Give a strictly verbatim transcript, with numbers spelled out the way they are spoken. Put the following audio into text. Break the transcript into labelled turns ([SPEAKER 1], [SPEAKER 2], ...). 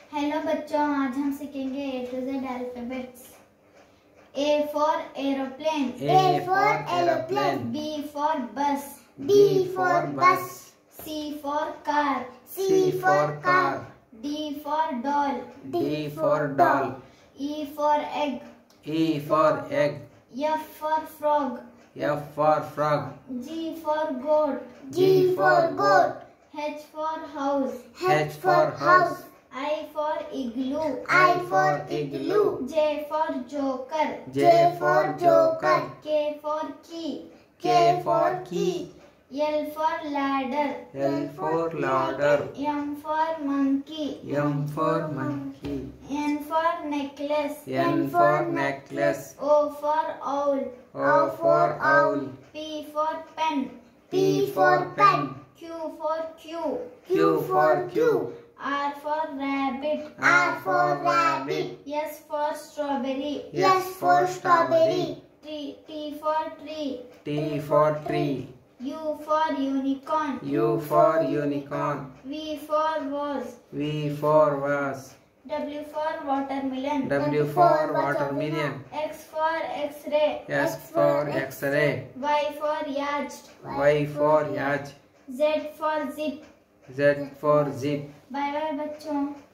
[SPEAKER 1] Hello बच्चों, आज हम सीखेंगे A to Z alphabets. A for aeroplane,
[SPEAKER 2] A for aeroplane.
[SPEAKER 1] B for bus,
[SPEAKER 2] B for bus.
[SPEAKER 1] C for car,
[SPEAKER 2] C for car.
[SPEAKER 1] D for doll,
[SPEAKER 2] D for doll.
[SPEAKER 1] E for egg,
[SPEAKER 2] E for egg.
[SPEAKER 1] F for frog,
[SPEAKER 2] F for frog.
[SPEAKER 1] G for goat,
[SPEAKER 2] G for goat.
[SPEAKER 1] H for house,
[SPEAKER 2] H for house.
[SPEAKER 1] I for igloo,
[SPEAKER 2] I for igloo.
[SPEAKER 1] J for joker,
[SPEAKER 2] J for joker.
[SPEAKER 1] K for की,
[SPEAKER 2] K for key.
[SPEAKER 1] L for ladder,
[SPEAKER 2] L for ladder.
[SPEAKER 1] M for monkey,
[SPEAKER 2] M for monkey.
[SPEAKER 1] N for necklace,
[SPEAKER 2] N for necklace.
[SPEAKER 1] O for owl,
[SPEAKER 2] O for owl.
[SPEAKER 1] P for pen,
[SPEAKER 2] P for pen.
[SPEAKER 1] Q for Q,
[SPEAKER 2] Q for Q.
[SPEAKER 1] R for rabbit,
[SPEAKER 2] R for rabbit.
[SPEAKER 1] S for strawberry,
[SPEAKER 2] S for strawberry.
[SPEAKER 1] T T for tree,
[SPEAKER 2] T for tree.
[SPEAKER 1] U for unicorn,
[SPEAKER 2] U for unicorn.
[SPEAKER 1] V for vase,
[SPEAKER 2] V for vase.
[SPEAKER 1] W for watermelon,
[SPEAKER 2] W for watermelon.
[SPEAKER 1] X for X-ray,
[SPEAKER 2] S for X-ray.
[SPEAKER 1] Y for yacht,
[SPEAKER 2] Y for yacht.
[SPEAKER 1] Z for zip.
[SPEAKER 2] Z for zip.
[SPEAKER 1] Bye bye बच्चों।